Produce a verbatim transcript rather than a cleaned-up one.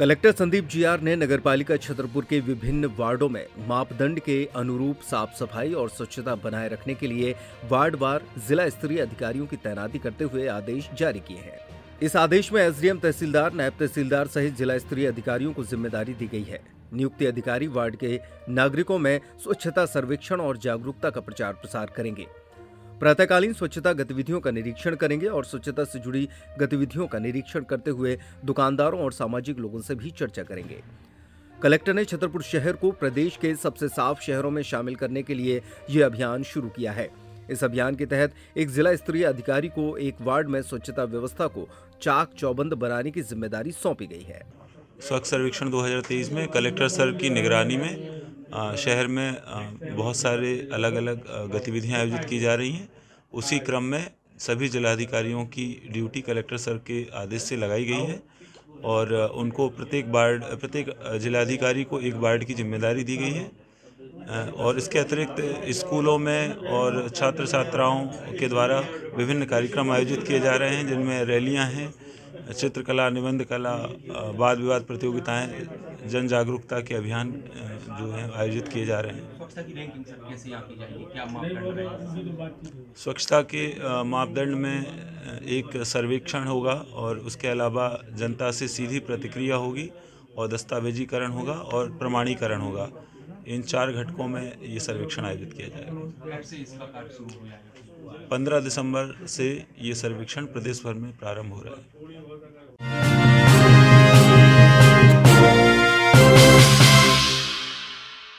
Collector Sandeep GR ने नगरपालिका छतरपुर के विभिन्न वार्डों में मापदंड के अनुरूप साफ सफाई और स्वच्छता बनाए रखने के लिए वार्डवार जिला स्तरीय अधिकारियों की तैनाती करते हुए आदेश जारी किए हैं। इस आदेश में एसडीएम, तहसीलदार, नायब तहसीलदार सहित जिला स्तरीय अधिकारियों को जिम्मेदारी दी गई है। नियुक्त अधिकारी वार्ड के नागरिकों में स्वच्छता सर्वेक्षण और जागरूकता का प्रचार प्रसार करेंगे। प्रातःकालीन स्वच्छता गतिविधियों का निरीक्षण करेंगे और स्वच्छता से जुड़ी गतिविधियों का निरीक्षण करते हुए दुकानदारों और सामाजिक लोगों से भी चर्चा करेंगे। कलेक्टर ने छतरपुर शहर को प्रदेश के सबसे साफ शहरों में शामिल करने के लिए यह अभियान शुरू किया है। इस अभियान के तहत एक जिला स्तरीय अधिकारी को एक वार्ड में स्वच्छता व्यवस्था को चाक चौबंद बनाने की जिम्मेदारी सौंपी गई है। स्वच्छ सर्वेक्षण दो हज़ार तेईस में कलेक्टर सर की निगरानी में आ, शहर में आ, बहुत सारे अलग अलग गतिविधियां आयोजित की जा रही हैं। उसी क्रम में सभी जिलाधिकारियों की ड्यूटी कलेक्टर सर के आदेश से लगाई गई है और उनको प्रत्येक वार्ड प्रत्येक जिलाधिकारी को एक वार्ड की जिम्मेदारी दी गई है। और इसके अतिरिक्त स्कूलों में और छात्र छात्राओं के द्वारा विभिन्न कार्यक्रम आयोजित किए जा रहे हैं, जिनमें रैलियां हैं, चित्रकला, निबंध कला, वाद विवाद प्रतियोगिताएं, जन जागरूकता के अभियान जो हैं आयोजित किए जा रहे हैं। स्वच्छता की रैंकिंग सर कैसे यहाँ की जाएगी, क्या मापदंड रहेगा? स्वच्छता के मापदंड में एक सर्वेक्षण होगा और उसके अलावा जनता से सीधी प्रतिक्रिया होगी और दस्तावेजीकरण होगा और प्रमाणीकरण होगा। इन चार घटकों में ये सर्वेक्षण आयोजित किया जाएगा। कब से इसका कार्य शुरू हो जाएगा? पंद्रह दिसंबर से ये सर्वेक्षण प्रदेश भर में प्रारंभ हो रहा है।